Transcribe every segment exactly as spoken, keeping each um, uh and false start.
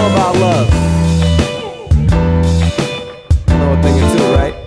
know about love? I know a thing or two, right?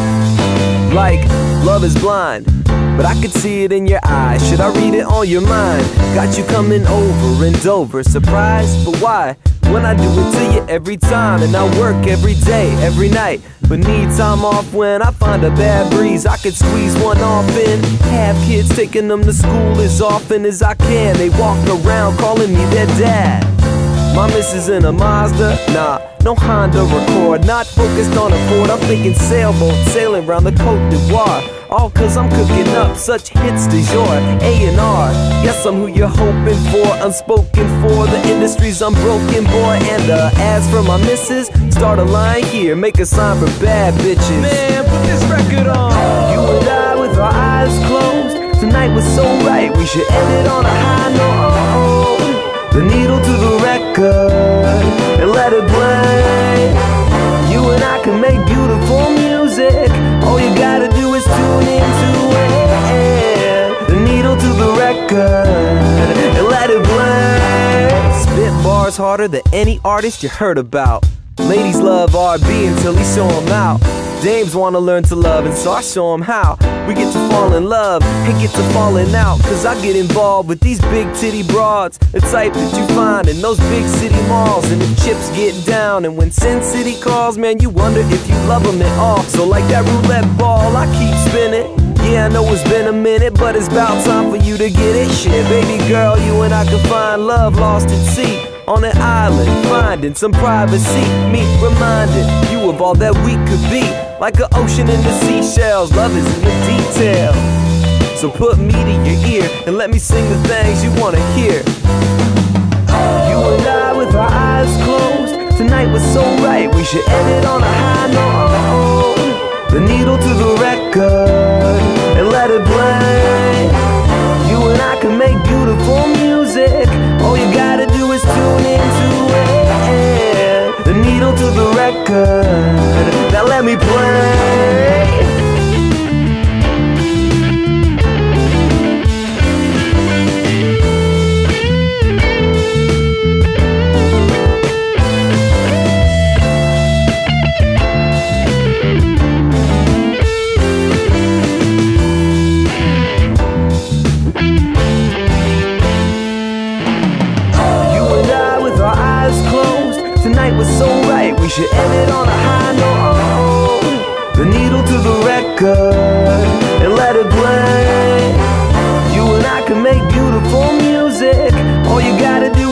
Like, love is blind, but I could see it in your eyes. Should I read it on your mind? Got you coming over and over. Surprised, but why? When I do it to you every time. And I work every day, every night, but need time off when I find a bad breeze. I could squeeze one off in. Have kids, taking them to school as often as I can. They walk around calling me their dad. My missus in a Mazda, nah, no Honda Accord. Not focused on a Ford, I'm thinking sailboat, sailing round the Côte d'Ivoire. All cause I'm cooking up such hits du jour, A and R. Yes, I'm who you're hoping for, unspoken for. The industry's unbroken, boy. And uh, as for my missus, start a line here, make a sign for bad bitches. Man, put this record on. You and I with our eyes closed, tonight was so right, we should end it on a high note. The needle to the record and let it play. You and I can make beautiful music. All you gotta do is tune into it. The needle to the record and let it play. Spit bars harder than any artist you heard about. Ladies love R and B until he show 'em out. Dames wanna learn to love, and so I show 'em how. We get to fall in love and get to falling out, cause I get involved with these big titty broads, the type that you find in those big city malls. And the chips get down, and when Sin City calls, man, you wonder if you love them at all. So like that roulette ball, I keep spinning. Yeah, I know it's been a minute, but it's about time for you to get it. Shit, baby girl, you and I can find love lost at sea, on an island, finding some privacy. Me reminding you of all that we could be, like an ocean in the seashells. Love is in the detail. So put me to your ear and let me sing the things you wanna hear. You and I with our eyes closed, tonight was so right, we should end it on a high note. The needle to the record and let it play. You and I can make beautiful music. All you gotta do is tune into it. The needle to the record, now let me play. Tonight was so right, we should end it on a high note. The needle to the record and let it play. You and I can make beautiful music. All you gotta do